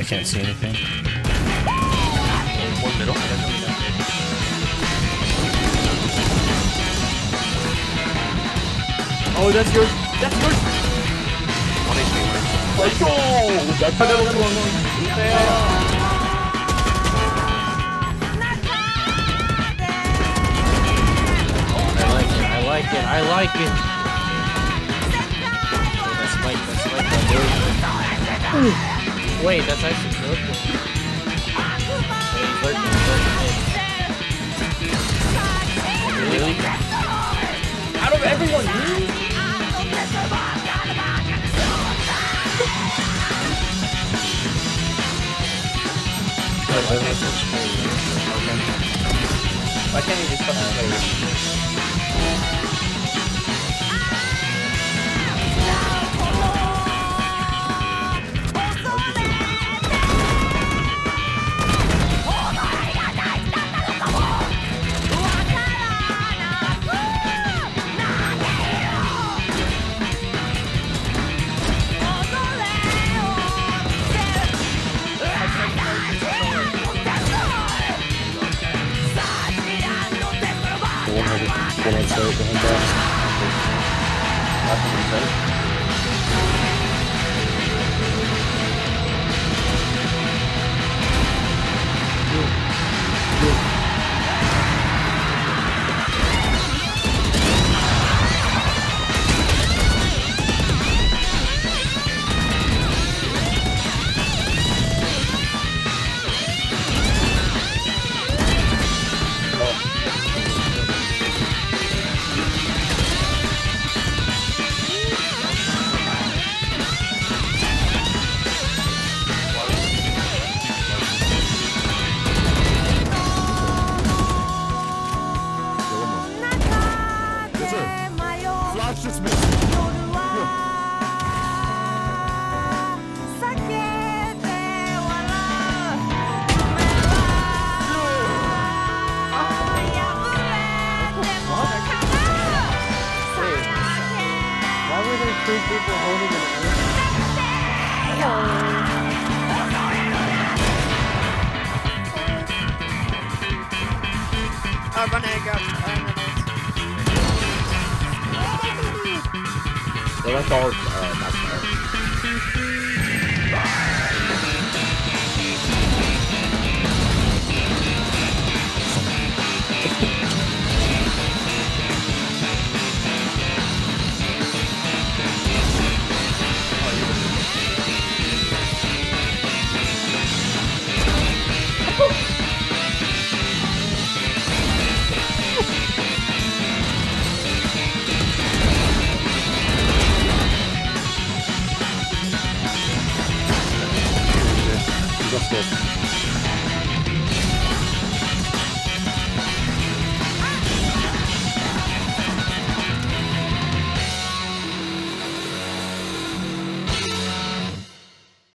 can't see anything. One middle. Oh, that's yours. That's yours. Let's go. That's another one. I like it. That's Mike, Wait, that's actually good. He's lurking. Really? Out of everyone, you? Why can't you just fucking play this? One on site behind box. Last one on site. Just missed. Why were there 2 people holding an Well, that's all back there. Just good.